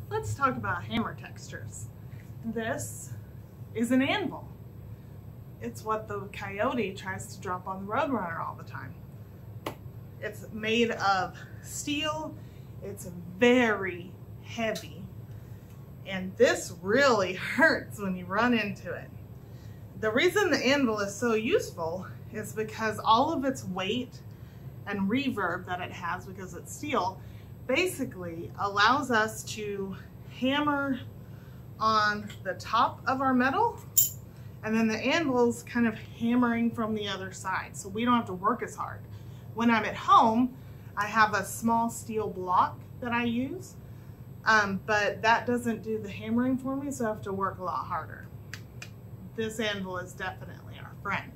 Let's talk about hammer textures. This is an anvil. It's what the coyote tries to drop on the Roadrunner all the time. It's made of steel. It's very heavy. And this really hurts when you run into it. The reason the anvil is so useful is because all of its weight and reverb that it has, because it's steel, basically allows us to hammer on the top of our metal, and then the anvil's kind of hammering from the other side, so we don't have to work as hard. When I'm at home, I have a small steel block that I use, but that doesn't do the hammering for me, so I have to work a lot harder. This anvil is definitely our friend.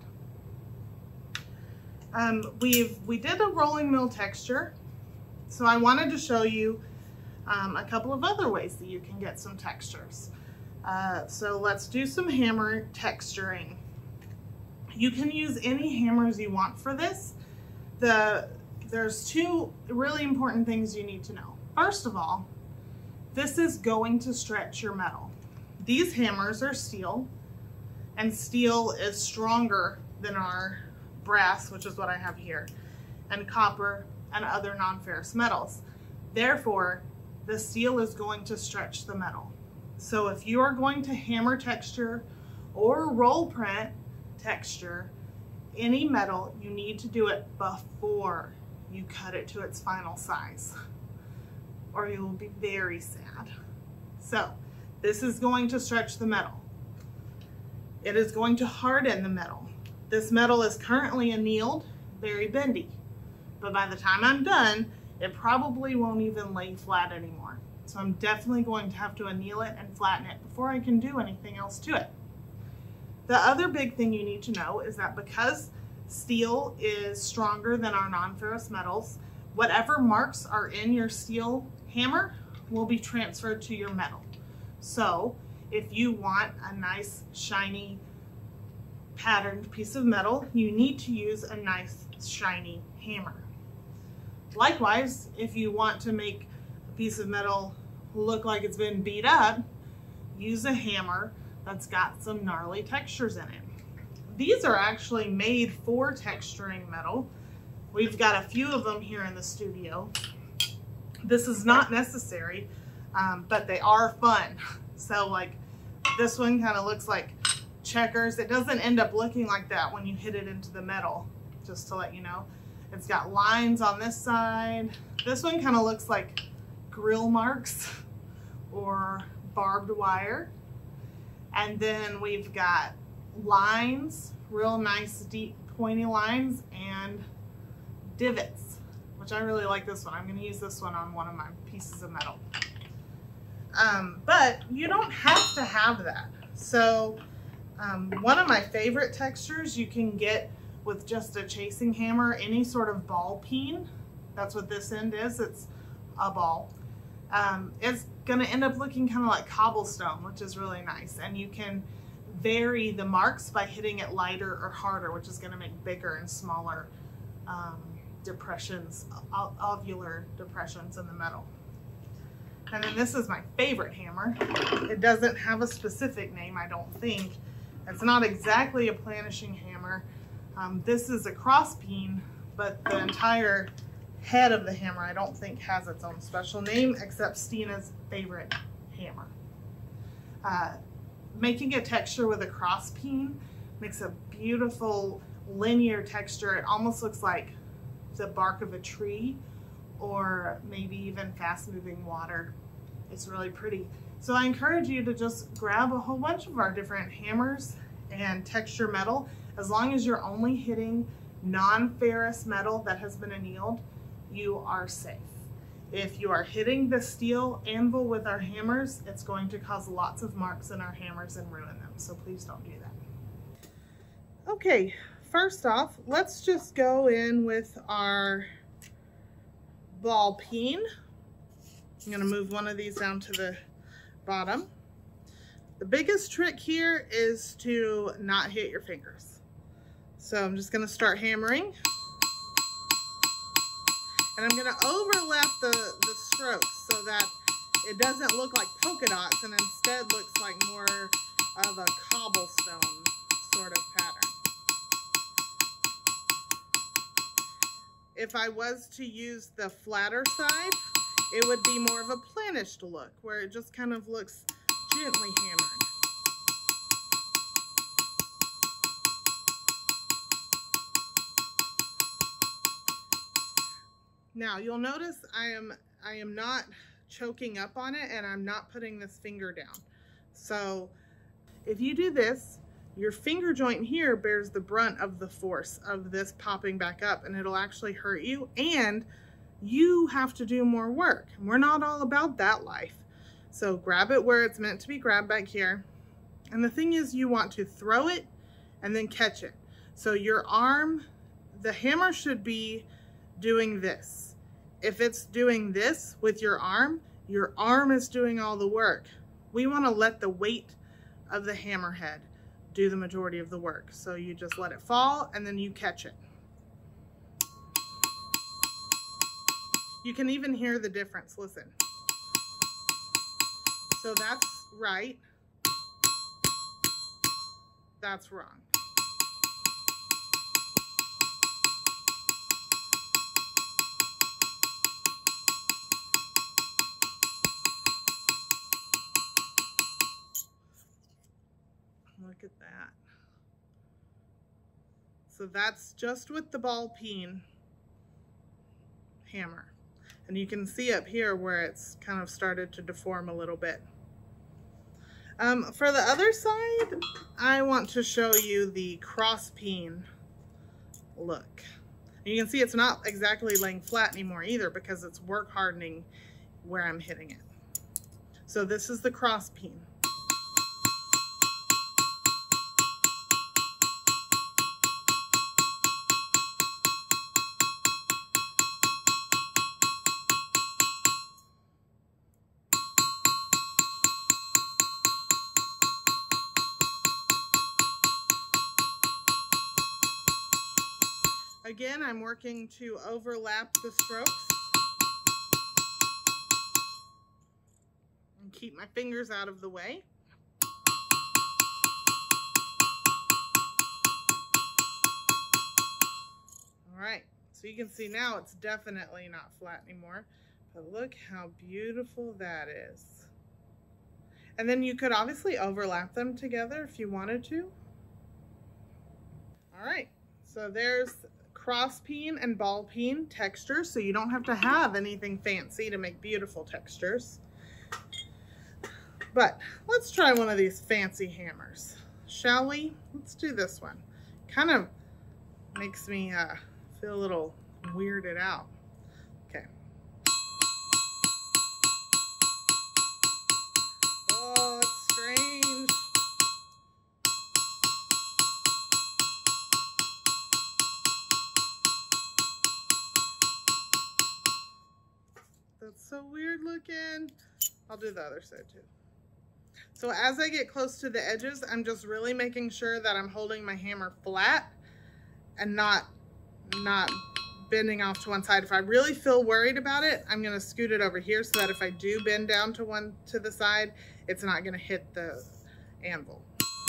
We did a rolling mill texture, so I wanted to show you a couple of other ways that you can get some textures. So let's do some hammer texturing. You can use any hammers you want for this. There's two really important things you need to know. First of all, this is going to stretch your metal. These hammers are steel, and steel is stronger than our brass, which is what I have here, and copper and other non-ferrous metals. Therefore, the steel is going to stretch the metal. So if you are going to hammer texture or roll print texture any metal, you need to do it before you cut it to its final size, or you will be very sad. So this is going to stretch the metal. It is going to harden the metal. This metal is currently annealed, very bendy, but by the time I'm done, it probably won't even lay flat anymore. So I'm definitely going to have to anneal it and flatten it before I can do anything else to it. The other big thing you need to know is that because steel is stronger than our non-ferrous metals, whatever marks are in your steel hammer will be transferred to your metal. So if you want a nice, shiny, patterned piece of metal, you need to use a nice, shiny hammer. Likewise, if you want to make a piece of metal look like it's been beat up, use a hammer that's got some gnarly textures in it. These are actually made for texturing metal. We've got a few of them here in the studio. This is not necessary, but they are fun. So like this one kind of looks like checkers. It doesn't end up looking like that when you hit it into the metal, just to let you know. It's got lines on this side. This one kind of looks like grill marks or barbed wire. And then we've got lines, real nice deep pointy lines, and divots, which I really like this one. I'm going to use this one on one of my pieces of metal. But you don't have to have that. So one of my favorite textures you can get with just a chasing hammer, any sort of ball peen. That's what this end is. It's a ball. It's going to end up looking kind of like cobblestone, which is really nice. And you can vary the marks by hitting it lighter or harder, which is going to make bigger and smaller depressions, ovular depressions in the metal. And then this is my favorite hammer. It doesn't have a specific name, I don't think. It's not exactly a planishing hammer. This is a cross peen, but the entire head of the hammer I don't think has its own special name, except Stina's favorite hammer. Making a texture with a cross peen makes a beautiful linear texture. It almost looks like the bark of a tree, or maybe even fast moving water. It's really pretty. So I encourage you to just grab a whole bunch of our different hammers and texture metal. As long as you're only hitting non-ferrous metal that has been annealed, you are safe. If you are hitting the steel anvil with our hammers, it's going to cause lots of marks in our hammers and ruin them. So please don't do that. Okay, first off, let's just go in with our ball peen. I'm going to move one of these down to the bottom. The biggest trick here is to not hit your fingers. So I'm just going to start hammering. And I'm going to overlap the strokes so that it doesn't look like polka dots and instead looks like more of a cobblestone sort of pattern. If I was to use the flatter side, it would be more of a planished look where it just kind of looks gently hammered. Now you'll notice I am not choking up on it, and I'm not putting this finger down. So if you do this, your finger joint here bears the brunt of the force of this popping back up, and it'll actually hurt you, and you have to do more work. We're not all about that life. So grab it where it's meant to be grabbed back here. And the thing is, you want to throw it and then catch it. So your arm, the hammer should be doing this. If it's doing this with your arm is doing all the work. We want to let the weight of the hammerhead do the majority of the work. So you just let it fall and then you catch it. You can even hear the difference. Listen. So that's right. That's wrong. Look at that. So that's just with the ball peen hammer. And you can see up here where it's kind of started to deform a little bit. For the other side, I want to show you the cross peen look. And you can see it's not exactly laying flat anymore either because it's work hardening where I'm hitting it. So this is the cross peen. Again, I'm working to overlap the strokes and keep my fingers out of the way. All right, so you can see now it's definitely not flat anymore, but look how beautiful that is. And then you could obviously overlap them together if you wanted to. All right, so there's cross peen and ball peen textures, so you don't have to have anything fancy to make beautiful textures. But let's try one of these fancy hammers, shall we? Let's do this one. Kind of makes me feel a little weirded out. Okay. Oh, it's strange. That's so weird looking. I'll do the other side too. So as I get close to the edges, I'm just really making sure that I'm holding my hammer flat and not bending off to one side. If I really feel worried about it, I'm gonna scoot it over here so that if I do bend down to the side, it's not gonna hit the anvil.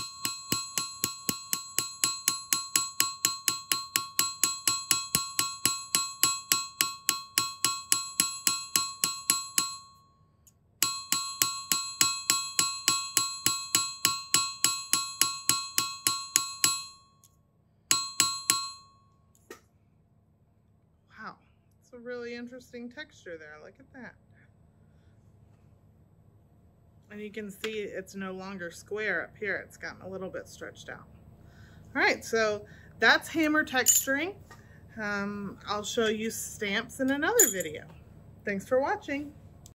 Wow, it's a really interesting texture there. Look at that. And you can see it's no longer square up here. It's gotten a little bit stretched out. All right, so that's hammer texturing. I'll show you stamps in another video. Thanks for watching.